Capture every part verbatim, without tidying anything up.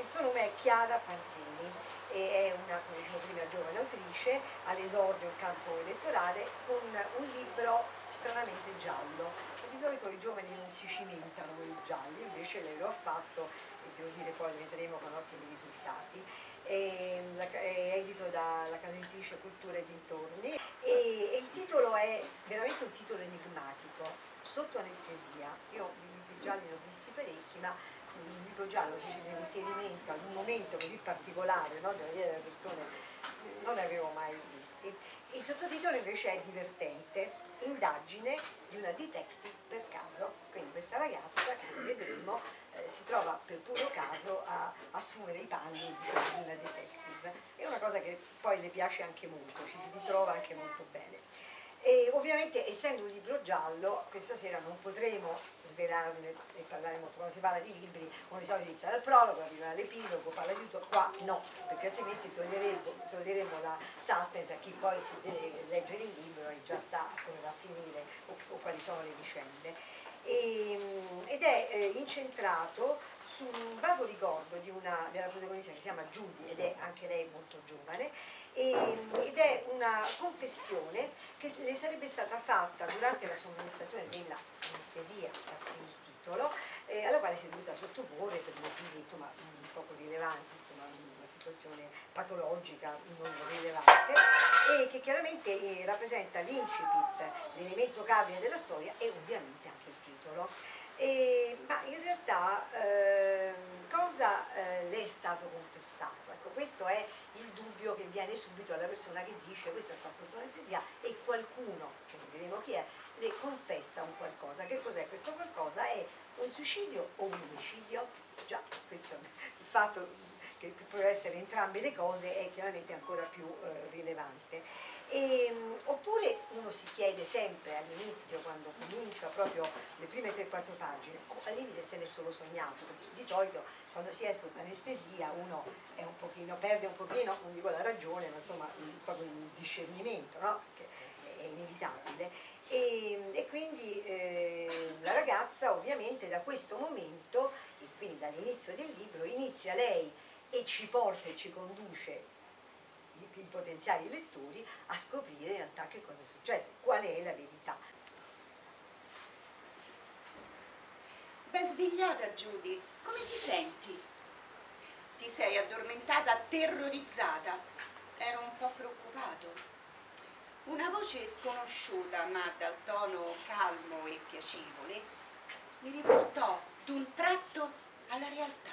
il suo nome è Chiara Panzini e è una, come dicevo prima, giovane autrice all'esordio in campo elettorale con un libro stranamente giallo. Di solito i giovani non si cimentano con i gialli, invece lei lo ha fatto e devo dire poi lo vedremo con ottimi risultati. È, è edito dalla casa editrice Cultura e dintorni e, e il titolo è veramente un titolo enigmatico, Sotto anestesia. Io i libri gialli ne ho visti parecchi, ma un libro giallo che fa riferimento ad un momento così particolare, no, della vita delle persone non ne avevo mai visti. Il sottotitolo invece è divertente, indagine di una detective per caso, quindi questa ragazza che vedremo eh, si trova per puro caso a assumere i panni di una detective. È una cosa che poi le piace anche molto, ci si ritrova anche molto bene. E ovviamente essendo un libro giallo questa sera non potremo svelarne e parlare molto. Quando si parla di libri come di solito inizia dal prologo, arriva all'epilogo, parla di tutto, qua no, perché altrimenti toglieremo, toglieremo la suspense a chi poi si deve leggere il libro e già sa come va a finire o, o quali sono le vicende. E, ed è eh, incentrato su un vago ricordo di una, della protagonista che si chiama Judy ed è anche lei molto giovane, e, ed è una confessione che le sarebbe stata fatta durante la somministrazione dell'anestesia, il titolo, eh, alla quale si è dovuta sottoporre per motivi insomma un poco rilevanti, insomma una situazione patologica non rilevante, e che chiaramente eh, rappresenta l'incipit, l'elemento cardine della storia e ovviamente anche il titolo. E, ma in realtà eh, cosa eh, le è stato confessato? Ecco, questo è il dubbio che viene subito alla persona che dice questa sta sotto anestesia e qualcuno, che non diremo chi è, le confessa un qualcosa. Che cos'è questo qualcosa? È un suicidio o un omicidio? Già, questo il fatto che può essere entrambe le cose è chiaramente ancora più eh, rilevante. E, oppure uno si chiede sempre all'inizio, quando comincia proprio le prime tre quattro pagine, o al limite se l'è solo sognato, perché di solito quando si è sotto anestesia uno è un pochino, perde un pochino, non dico la ragione, ma insomma il, proprio il discernimento, no? Che è inevitabile. E, e quindi eh, la ragazza ovviamente da questo momento, e quindi dall'inizio del libro, inizia lei e ci porta e ci conduce i, i potenziali lettori a scoprire in realtà che cosa è successo, qual è la verità. Ben svegliata, Judy, come ti senti? Ti sei addormentata terrorizzata? Ero un po' preoccupato. Una voce sconosciuta, ma dal tono calmo e piacevole, mi riportò d'un tratto alla realtà.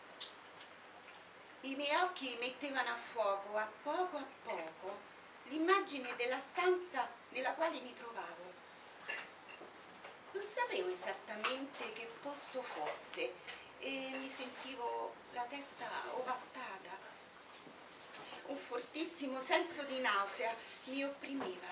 I miei occhi mettevano a fuoco, a poco a poco, l'immagine della stanza nella quale mi trovavo. Non sapevo esattamente che posto fosse e mi sentivo la testa ovattata. Un fortissimo senso di nausea mi opprimeva.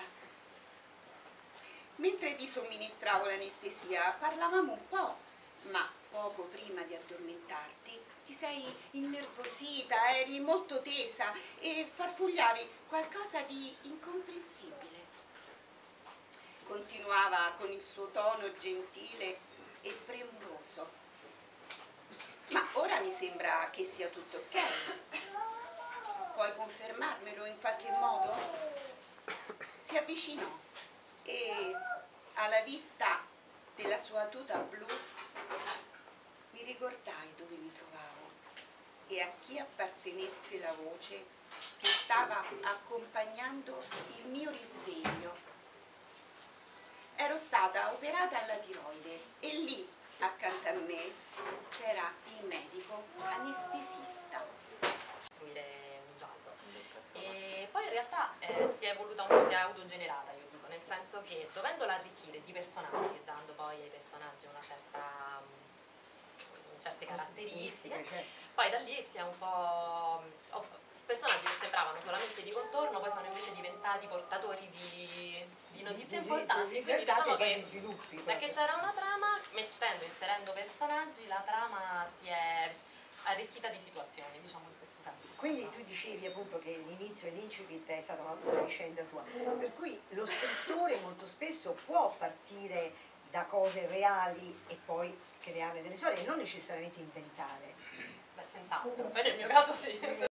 Mentre ti somministravo l'anestesia parlavamo un po', ma poco prima di addormentarti ti sei innervosita, eri molto tesa e farfugliavi qualcosa di incomprensibile. Continuava con il suo tono gentile e premuroso. Ma ora mi sembra che sia tutto ok. Puoi confermarmelo in qualche modo? Si avvicinò e alla vista della sua tuta blu mi ricordai dove mi trovavo e a chi appartenesse la voce che stava accompagnando il mio risveglio. Ero stata operata alla tiroide e lì, accanto a me, c'era il medico anestesista. Un giallo. E poi in realtà eh, si è evoluta un po', si è autogenerata, io dico, nel senso che dovendola arricchire di personaggi e dando poi ai personaggi una certa, certe caratteristiche, poi da lì si è un po'... Oh, personaggi che sembravano solamente di contorno poi sono invece diventati portatori di, di notizie di, importanti, di, di quindi diciamo che, sviluppi, perché c'era una trama, mettendo, inserendo personaggi, la trama si è arricchita di situazioni, diciamo in questo senso. Quindi tu dicevi appunto che l'inizio e l'incipit è stata una vicenda tua, per cui lo scrittore molto spesso può partire da cose reali e poi creare delle storie e non necessariamente inventare. Beh, senz'altro. basta. Poi nel mio caso sì.